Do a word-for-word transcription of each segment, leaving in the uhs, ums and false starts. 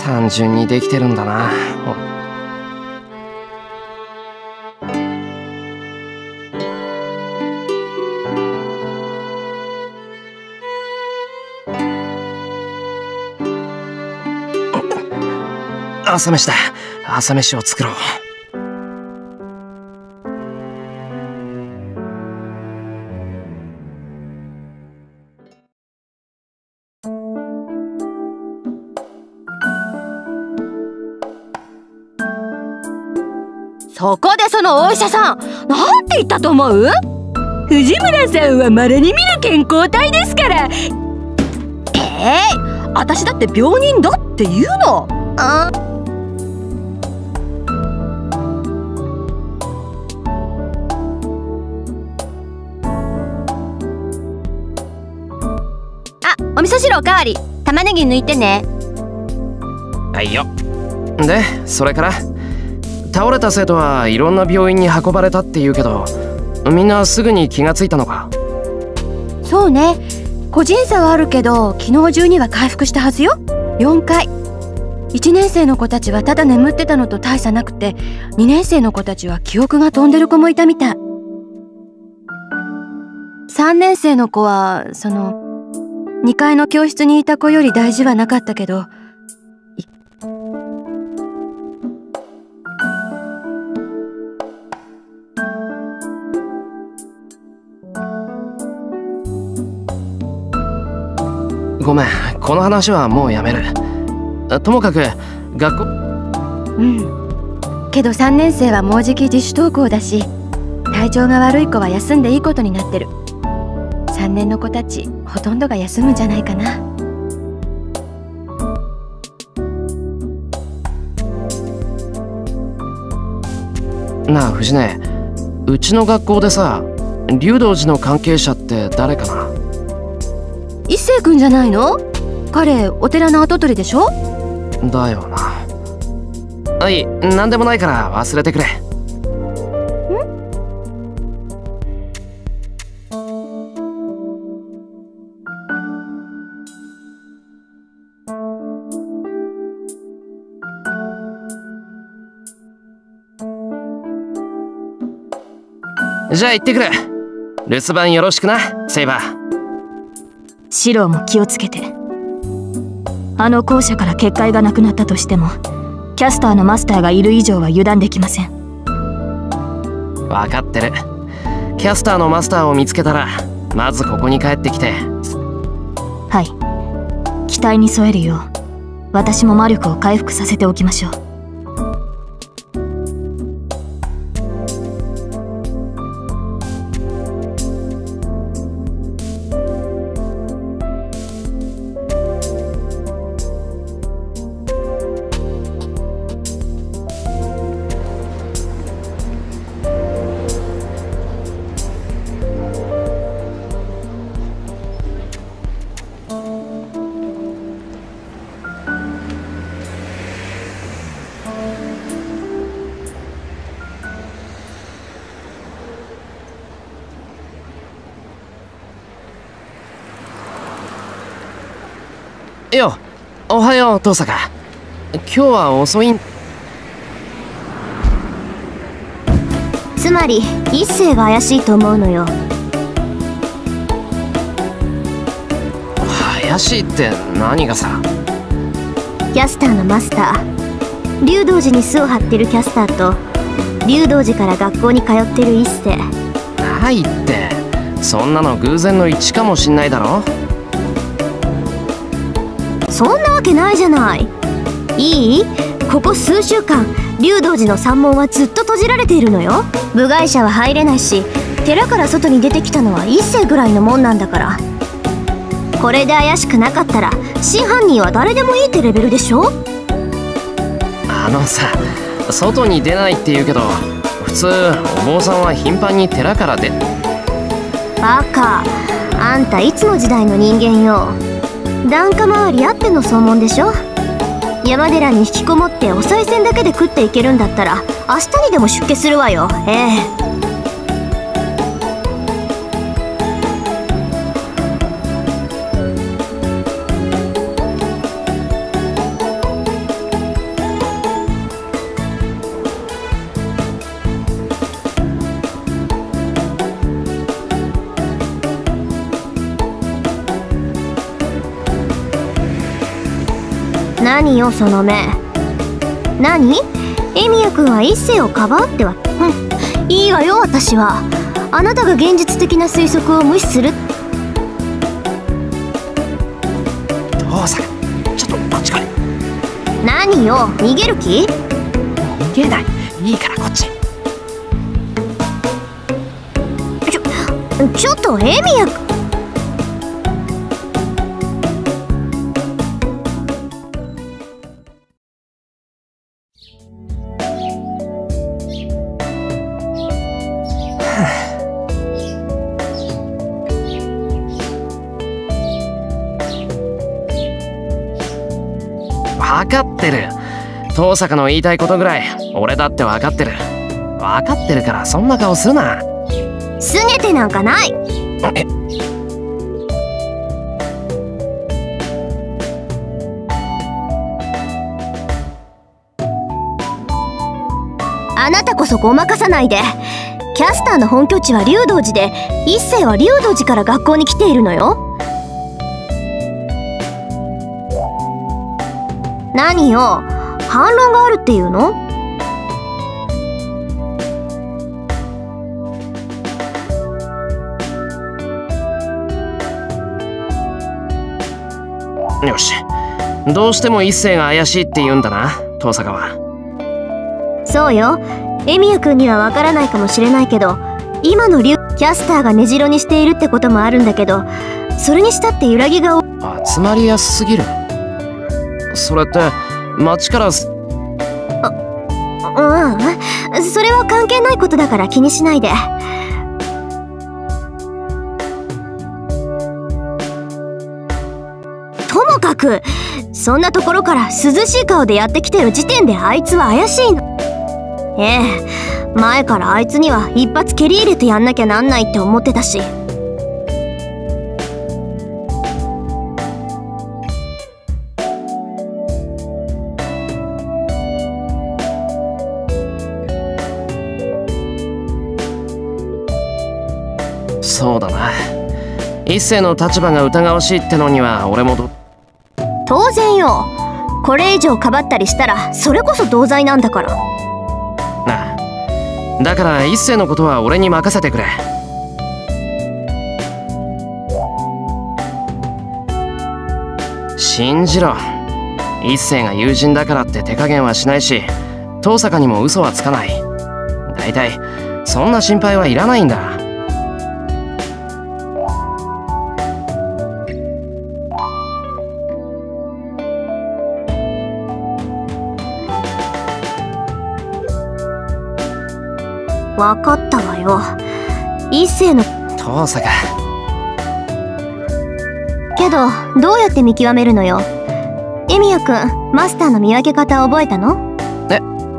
単純にできてるんだな。朝飯だ。朝飯を作ろう。 そこでそのお医者さん、なんて言ったと思う？藤村さんは稀に見る健康体ですから。ええー、私だって病人だって言うの？ああ、お味噌汁おかわり。玉ねぎ抜いてね。 はいよ。で、それから倒れた生徒はいろんな病院に運ばれたって言うけど、みんなすぐに気がついたのか？ そうね、個人差はあるけど昨日中には回復したはずよ。よんかい。いちねん生の子たちはただ眠ってたのと大差なくて、にねん生の子たちは記憶が飛んでる子もいたみたい。さんねん生の子はそのにかいの教室にいた子より大事はなかったけど、 ごめん、この話はもうやめる。ともかく学校。 うんけどさんねん生はもうじき自主登校だし、体調が悪い子は休んでいいことになってる。さんねんの子たちほとんどが休むんじゃないかな。 なあ藤音、うちの学校でさ、龍道寺の関係者って誰かな？ 一星君じゃないの？彼お寺の跡取りでしょ？ だよな。はい、何でもないから忘れてくれ。ん？じゃあ行ってくる。留守番よろしくな、セイバー。 シローも気をつけて。あの校舎から結界がなくなったとしても、キャスターのマスターがいる以上は油断できません。 分かってる。キャスターのマスターを見つけたらまずここに帰ってきて。 はい、期待に添えるよう私も魔力を回復させておきましょう。 よ、おはよう登坂。今日は遅いん。 つまり一星が怪しいと思うのよ。 怪しいって何がさ？ キャスターのマスター、龍道寺に巣を張ってるキャスターと龍道寺から学校に通ってる一星。 ないって、そんなの偶然の一致かもしんないだろ。 そんなわけないじゃない。いい？ここ数週間龍道寺の山門はずっと閉じられているのよ。部外者は入れないし、寺から外に出てきたのは一星ぐらいのもんなんだから。これで怪しくなかったら真犯人は誰でもいいってレベルでしょ。 あのさ、外に出ないって言うけど、普通お坊さんは頻繁に寺から出。 バカ、あんたいつの時代の人間よ。檀家周りあっての総門でしょ。山寺に引きこもってお賽銭だけで食っていけるんだったら明日にでも出家するわよ。ええ。 何よその目。何？エミヤ君は一星をかばうってわけ？うん、いいわよ私は。あなたが現実的な推測を無視する。 父さん、ちょっとこっち来い。 何よ、逃げる気？ 逃げない。いいからこっち。 ちょ、ちょっとエミヤ君。 分かってる。遠坂の言いたいことぐらい俺だって分かってる。分かってるからそんな顔するな。 すねてなんかない。 えあなたこそごまかさないで。キャスターの本拠地は竜道寺で、一星は竜道寺から学校に来ているのよ。何よ、反論があるっていうの？ よし、どうしても一星が怪しいって言うんだな、遠坂は。 そうよ、エミヤ君にはわからないかもしれないけど、今の竜キャスターが根城にしているってこともあるんだけど、それにしたって揺らぎが多集まりやすすぎる。それって町からすうん、それは関係ないことだから気にしないで。ともかくそんなところから涼しい顔でやってきてる時点であいつは怪しいの。ええ、前からあいつには一発蹴り入れてやんなきゃなんないって思ってたし。 そうだな。一星の立場が疑わしいってのには俺もど当然よ。これ以上かばったりしたらそれこそ同罪なんだから。 なあ、だから一星のことは俺に任せてくれ。信じろ。一星が友人だからって手加減はしないし、遠坂にも嘘はつかない。だいたいそんな心配はいらないんだ。 わかったわよ。一星の遠坂けどどうやって見極めるのよ。エミヤくん、マスターの見分け方覚えたの？ え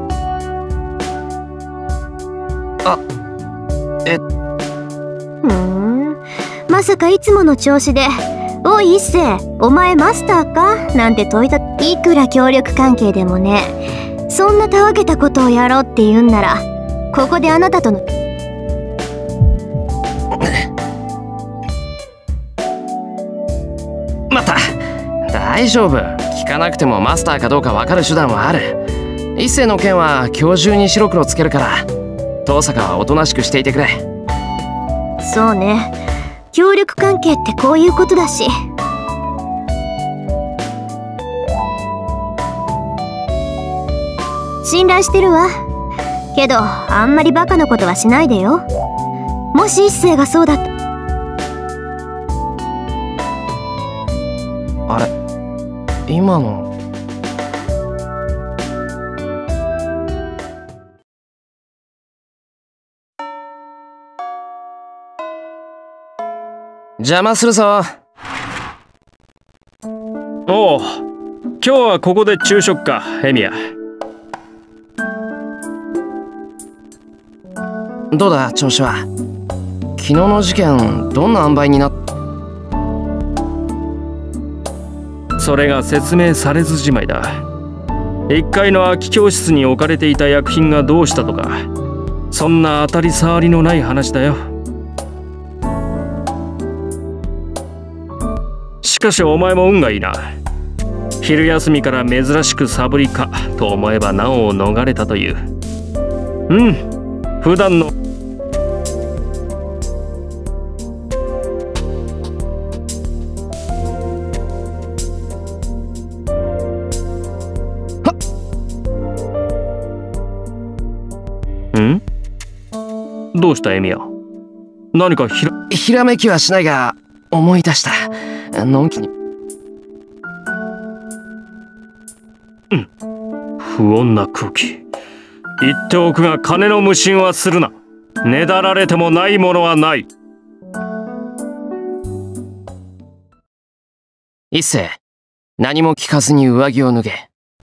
あえふーん、まさかいつもの調子で「おい一星、お前マスターか?」なんて問いた。いくら協力関係でもね、そんなたわけたことをやろうって言うんなら、ここであなたとの待った。大丈夫。聞かなくてもマスターかどうか分かる手段はある。一星の件は今日中に白黒つけるから、遠坂はおとなしくしていてくれ。 そうね、協力関係ってこういうことだし。信頼してるわ。けどあんまりバカなことはしないでよ。もし一星がそうだった。 あれ、今の邪魔するぞ。 おう、今日はここで昼食か、エミヤ。 どうだ調子は。昨日の事件どんな塩梅になっ。 それが説明されずじまいだ。いっかいの空き教室に置かれていた薬品がどうしたとか、そんな当たり障りのない話だよ。しかしお前も運がいいな。 昼休みから珍しくサブリかと思えば難を逃れたという。うん、普段のん？どうしたエミヤ？何かひらひらめきはしないが思い出した。のんきに。 うん。不穏な空気。言っておくが金の無心はするな。ねだられてもないものはない。 一星、何も聞かずに上着を脱げ。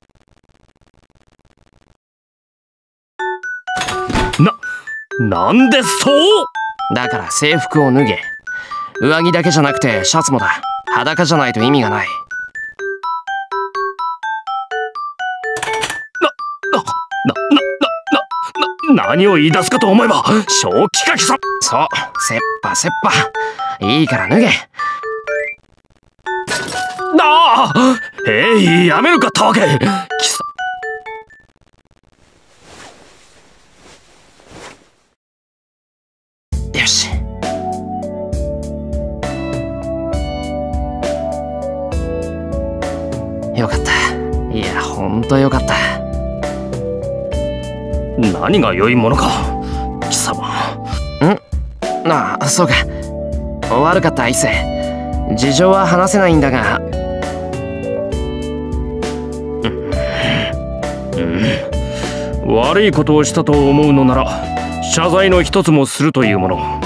な、なんでそう？ だから制服を脱げ。上着だけじゃなくてシャツもだ。裸じゃないと意味がない。 な、な、な、な、な、な、何を言い出すかと思えば、正気か貴様。 そう、せっぱせっぱ。いいから脱げ。 なあ、えい、やめるか、たわけ。貴様。 よし。よかった。いや、ほんとよかった。 何が良いものか、貴様。 ん？ああ、そうか。悪かった、一星。事情は話せないんだが。 うん、うん、悪いことをしたと思うのなら謝罪の一つもするというもの。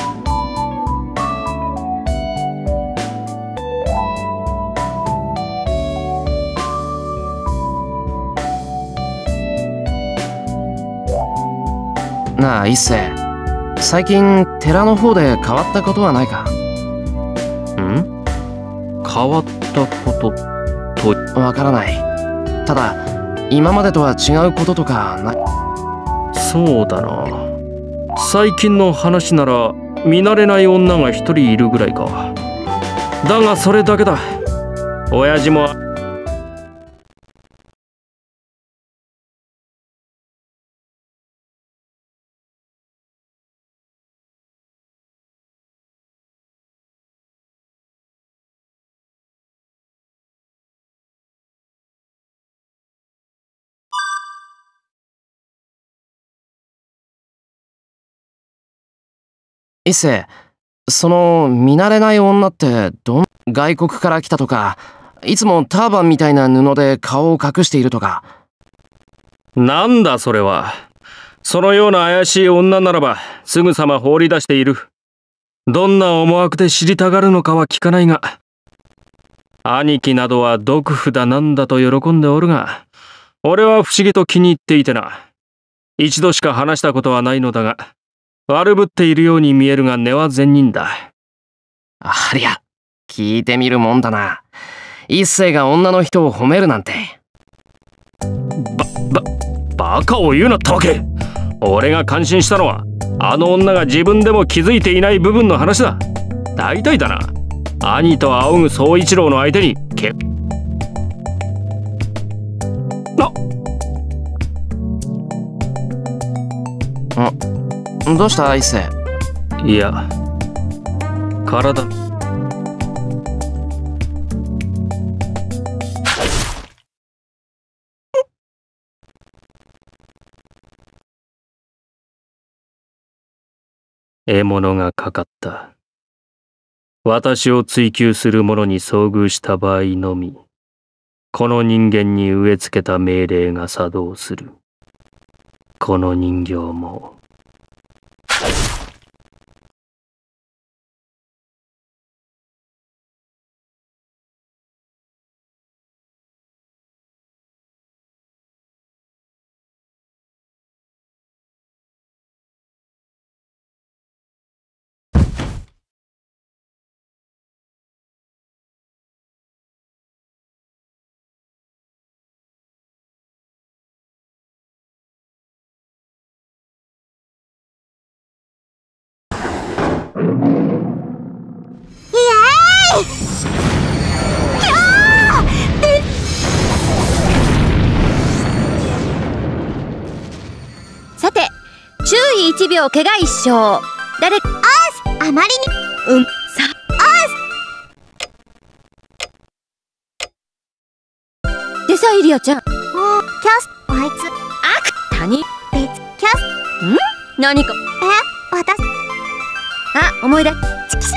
なあ一星、最近寺の方で変わったことはないか？ ん？変わったこととわからない。ただ今までとは違うこととかない？ そうだな。最近の話なら見慣れない女が一人いるぐらいか。だがそれだけだ。親父も一星、その見慣れない女ってどん外国から来たとか、いつもターバンみたいな布で顔を隠しているとか。 なんだそれは。そのような怪しい女ならばすぐさま放り出している。どんな思惑で知りたがるのかは聞かないが、兄貴などは毒婦だなんだと喜んでおるが、俺は不思議と気に入っていてな。一度しか話したことはないのだが、悪ぶっているように見えるが根は善人だ。 ありゃ、聞いてみるもんだな。一星が女の人を褒めるなんて。 ば、ば、バカを言うなったわけ。俺が感心したのは、あの女が自分でも気づいていない部分の話だ。大体だな。兄と仰ぐ宗一郎の相手に、け、な、 んどうした一星？ いや、体。獲物がかかった。私を追求する者に遭遇した場合のみ、この人間に植え付けた命令が作動する。この人形も。 こいいちびょう怪我一生。誰かあまりにうんさでさ、イリアちゃん、 もうキャスあいつあく他人別キャスん何か。 え私あ、思い出ちくし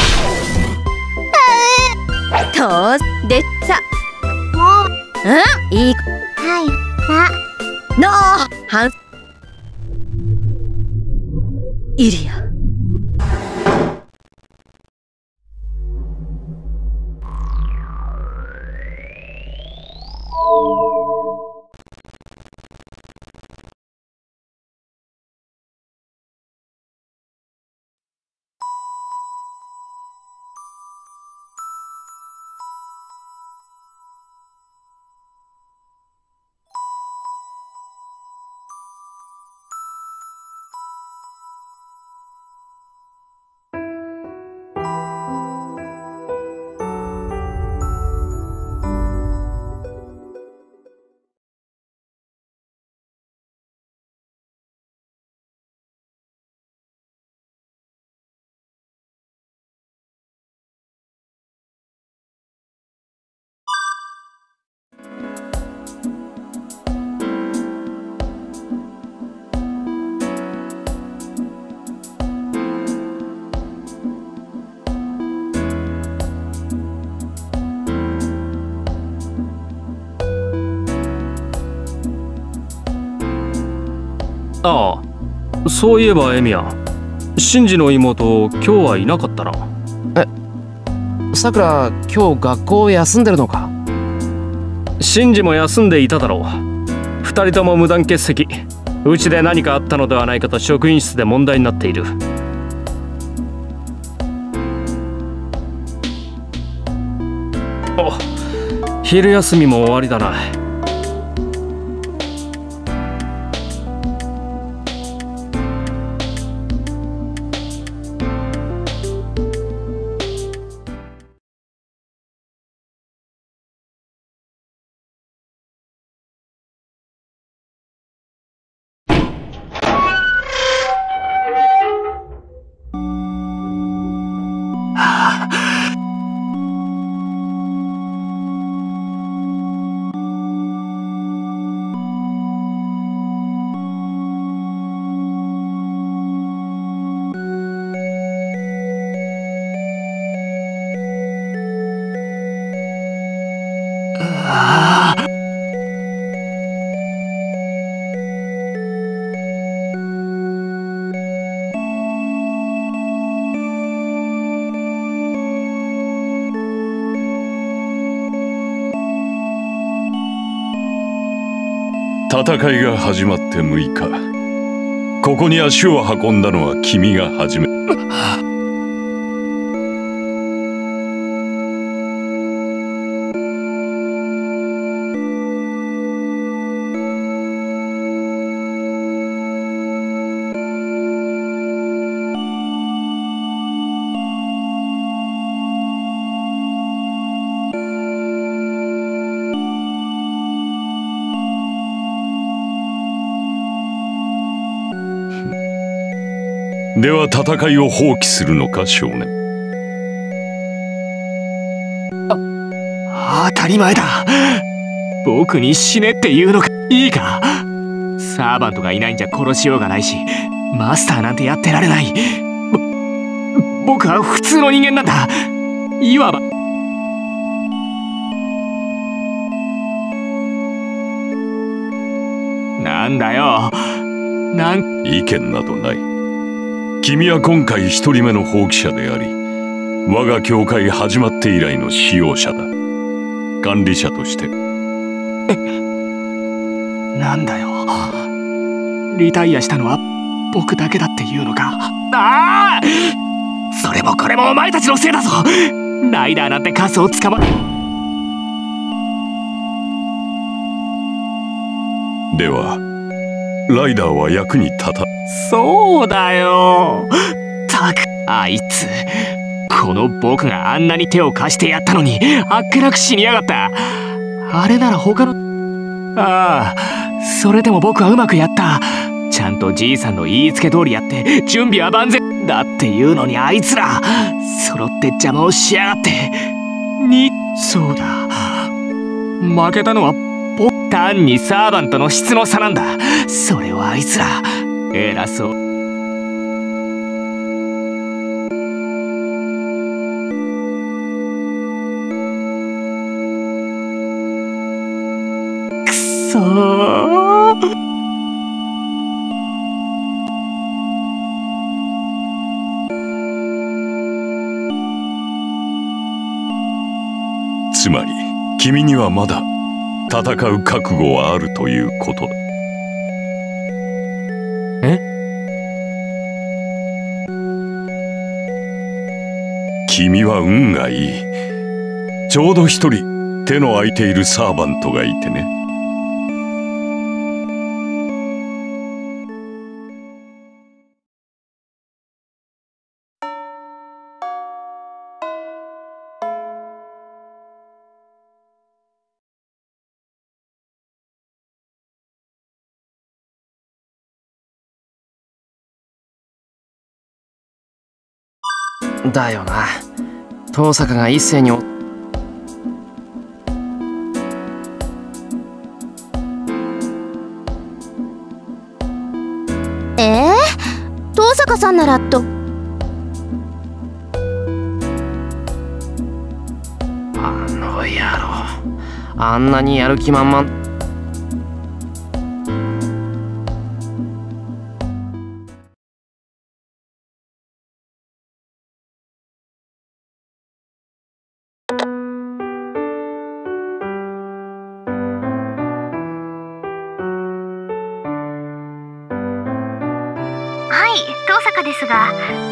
とでさ、 もううんいいはいなのはんイリア。 ああ、そういえばエミヤ、シンジの妹今日はいなかったな。 さくら、今日学校休んでるのか？ シンジも休んでいただろう。二人とも無断欠席。うちで何かあったのではないかと職員室で問題になっている。お、昼休みも終わりだな。 戦いが始まってむいか。ここに足を運んだのは君が初め。では戦いを放棄するのか、少年。 あ、当たり前だ。僕に死ねって言うのか。いいか、サーバントがいないんじゃ殺しようがないし、マスターなんてやってられない。ぼ僕は普通の人間なんだ。いわばなんだよ、なん意見などない。君は今回一人目の放棄者であり、我が教会始まって以来の使用者だ。管理者として。 なんだよ、リタイアしたのは僕だけだっていうのか。ああ、それもこれもお前たちのせいだぞ。ライダーなんてカスを捕まえ。 ではライダーは役に立た。 そうだよ。たくあいつ、この僕があんなに手を貸してやったのにあっけなく死にやがった。あれなら他の。ああ、それでも僕はうまくやった。ちゃんとじいさんの言いつけ通りやって準備は万全だっていうのに、あいつら揃って邪魔をしやがって。にそうだ、負けたのはポ単にサーバントの質の差なんだ。それをあいつら偉そう。くそー。 つまり君にはまだ戦う覚悟はあるということだ。 え？ 君は運がいい。ちょうど一人手の空いているサーバントがいてね。 だよな。遠坂が一斉におえー、遠坂さんならと。 あの野郎、あんなにやる気満々。 遠坂ですが。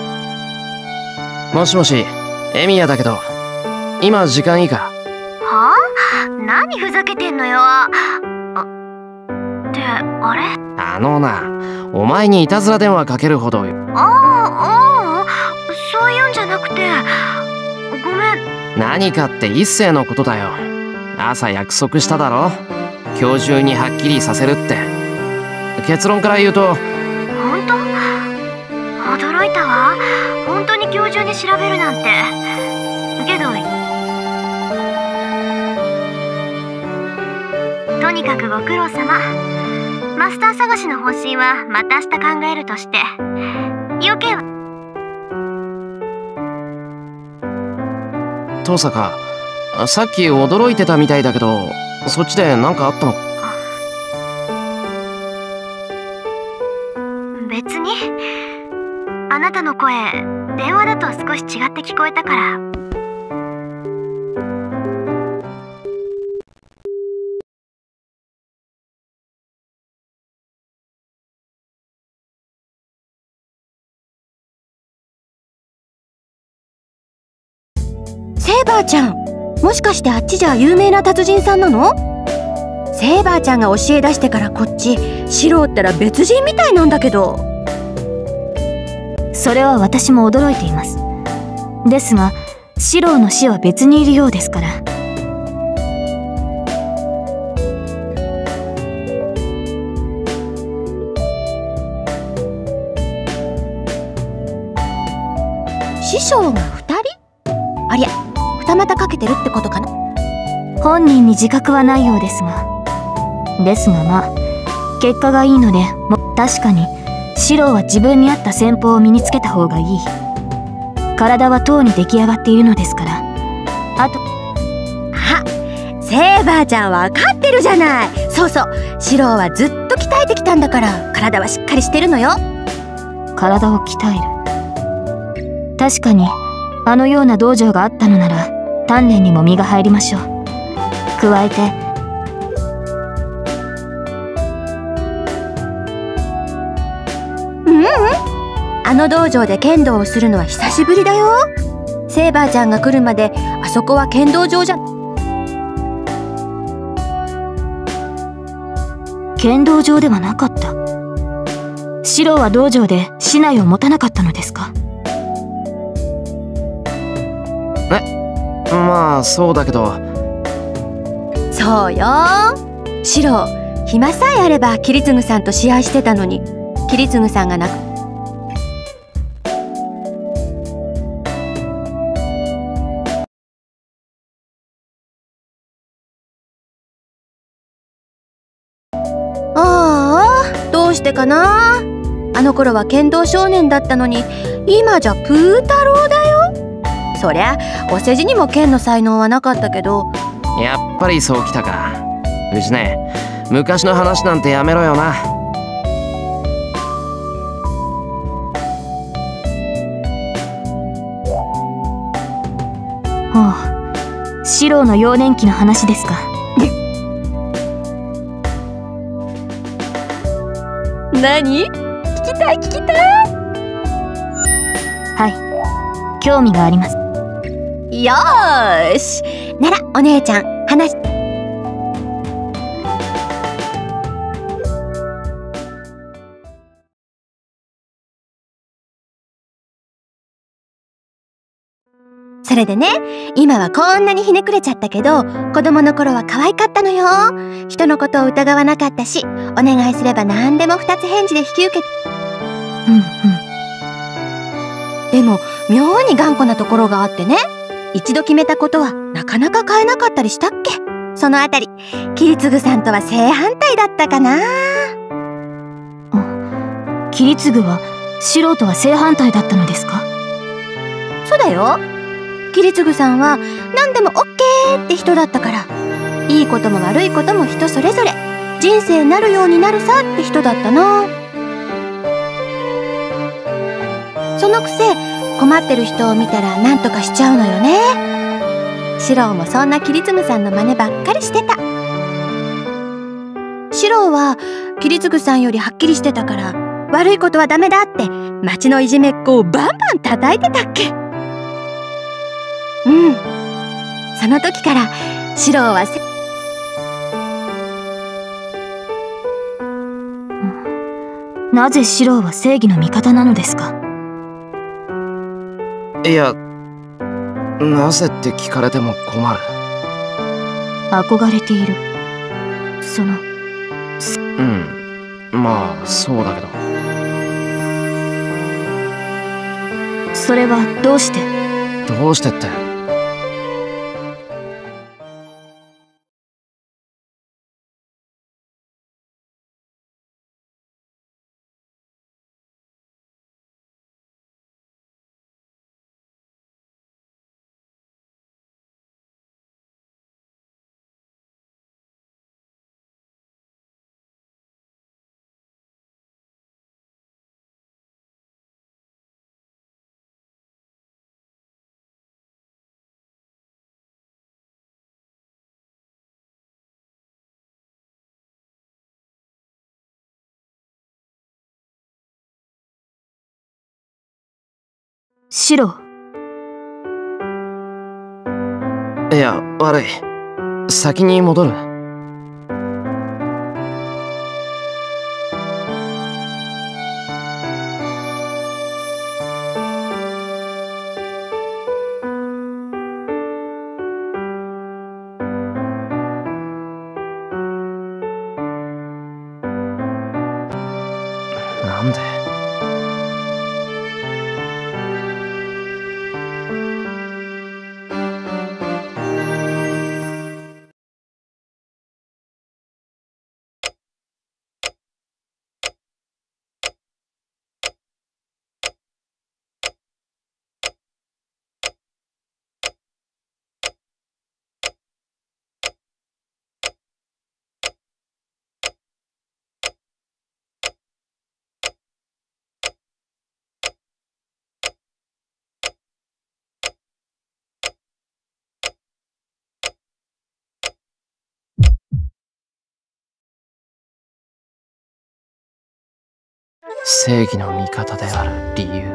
もしもし、エミヤだけど、今時間いいか？ はあ？何ふざけてんのよ。あってあれ？ あのな、お前にいたずら電話かけるほど。 ああ、ああ、そういうんじゃなくて、ごめん。 何かって一星のことだよ。朝約束しただろ、今日中にはっきりさせるって。結論から言うと。 本当？驚いたわ。本当に今日中に調べるなんて。けどとにかくご苦労様。マスター探しの方針はまた明日考えるとして、余計は。 遠坂、さっき驚いてたみたいだけど、そっちで何かあったの？ 別に。あなたの声、電話だと少し違って聞こえたから。 セイバーちゃん、もしかしてあっちじゃ有名な達人さんなの？セイバーちゃんが教え出してからこっち、シローったら別人みたいなんだけど。 それは私も驚いています。ですが、シローの死は別にいるようですから。 師匠がふたり？ありゃ、二股かけてるってことかな。 本人に自覚はないようですが。ですがまあ、結果がいいので、も確かにシローは自分に合った戦法を身につけた方がいい。体はとうに出来上がっているのですから。あと、 あ、セイバーちゃんわかってるじゃない。そうそう、シローはずっと鍛えてきたんだから、体はしっかりしてるのよ。 体を鍛える。確かにあのような道場があったのなら、鍛錬にも身が入りましょう。加えてうんうん、あの道場で剣道をするのは久しぶりだよ。セイバーちゃんが来るまであそこは剣道場じゃ。 剣道場ではなかった。シローは道場で竹刀を持たなかったのですか？ え、まあそうだけど。 そうよ、シロー、暇さえあれば桐次さんと試合してたのに、 桐次さんが亡くああ、どうしてかな。あの頃は剣道少年だったのに、今じゃプー太郎だよ。そりゃお世辞にも剣の才能はなかったけど。 やっぱりそうきたか。藤ね、昔の話なんてやめろよな。 ほう、四郎の幼年期の話ですか。 何？聞きたい聞きたい。 はい、興味があります。 よーし、ならお姉ちゃん話し。それでね、今はこんなにひねくれちゃったけど、子供の頃は可愛かったのよ。人のことを疑わなかったし、お願いすれば何でも二つ返事で引き受けて。 うんうん。 でも妙に頑固なところがあってね、一度決めたことはなかなか変えなかったりしたっけ。そのあたり、桐次さんとは正反対だったかな。 あ、桐次は四郎とは正反対だったのですか。 そうだよ。桐次さんは何でもオッケーって人だったから、いいことも悪いことも人それぞれ、人生なるようになるさって人だったな。そのくせ困ってる人を見たら何とかしちゃうのよね。四郎もそんな桐次さんの真似ばっかりしてた。四郎は桐次さんよりはっきりしてたから、悪いことはダメだって町のいじめっ子をバンバン叩いてたっけ。うん、その時から四郎はせ、 なぜ四郎は正義の味方なのですか。 いや、なぜって聞かれても困る。 憧れている。そのうん、まあそうだけど。 それはどうして。 どうしてって。 四郎。 いや、悪い。先に戻る。なんで。正義の味方である理由。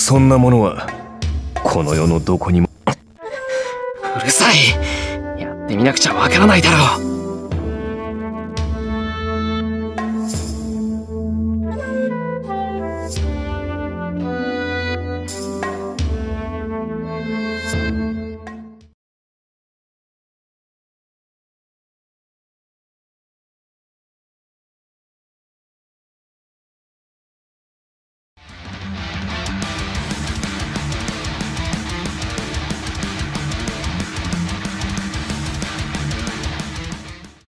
そんなものはこの世のどこにも。 うるさい。やってみなくちゃわからないだろう。